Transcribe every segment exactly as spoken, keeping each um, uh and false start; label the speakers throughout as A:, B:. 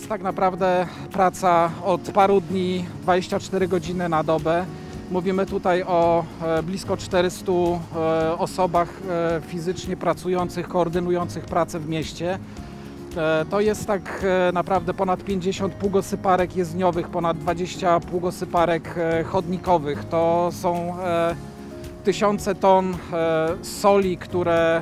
A: jest tak naprawdę praca od paru dni, dwadzieścia cztery godziny na dobę. Mówimy tutaj o blisko czterystu osobach fizycznie pracujących, koordynujących pracę w mieście. To jest tak naprawdę ponad pięćdziesiąt pługosyparek jezdniowych, ponad dwadzieścia pługosyparek chodnikowych. To są tysiące ton soli, które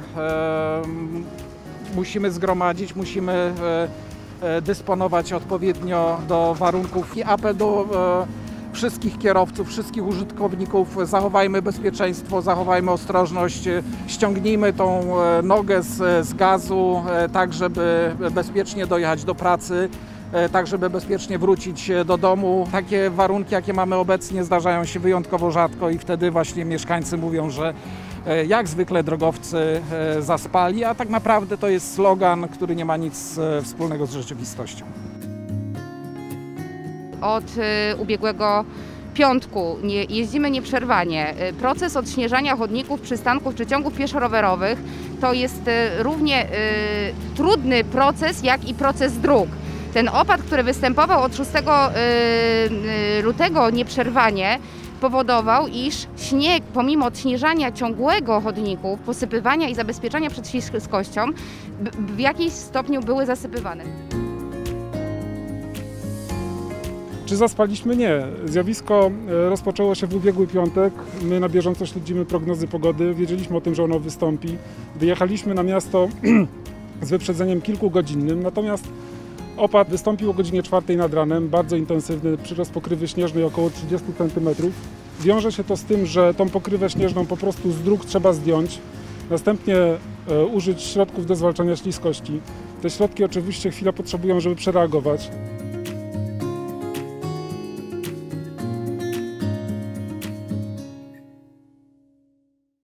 A: musimy zgromadzić, musimy dysponować odpowiednio do warunków. I apel do wszystkich kierowców, wszystkich użytkowników: zachowajmy bezpieczeństwo, zachowajmy ostrożność, ściągnijmy tą nogę z, z gazu, tak żeby bezpiecznie dojechać do pracy, tak żeby bezpiecznie wrócić do domu. Takie warunki, jakie mamy obecnie, zdarzają się wyjątkowo rzadko i wtedy właśnie mieszkańcy mówią, że jak zwykle drogowcy zaspali, a tak naprawdę to jest slogan, który nie ma nic wspólnego z rzeczywistością.
B: Od ubiegłego piątku nie, jeździmy nieprzerwanie. Proces odśnieżania chodników, przystanków czy ciągów pieszo-rowerowych to jest równie y, trudny proces, jak i proces dróg. Ten opad, który występował od szóstego lutego nieprzerwanie, powodował, iż śnieg, pomimo odśnieżania ciągłego chodników, posypywania i zabezpieczania przed śliskością, w jakimś stopniu były zasypywane.
C: Czy zaspaliśmy? Nie. Zjawisko rozpoczęło się w ubiegły piątek. My na bieżąco śledzimy prognozy pogody. Wiedzieliśmy o tym, że ono wystąpi. Wyjechaliśmy na miasto z wyprzedzeniem kilkugodzinnym, natomiast opad wystąpił o godzinie czwartej nad ranem, bardzo intensywny, przyrost pokrywy śnieżnej około trzydziestu centymetrów. Wiąże się to z tym, że tą pokrywę śnieżną po prostu z dróg trzeba zdjąć, następnie użyć środków do zwalczania śliskości. Te środki oczywiście chwilę potrzebują, żeby przereagować.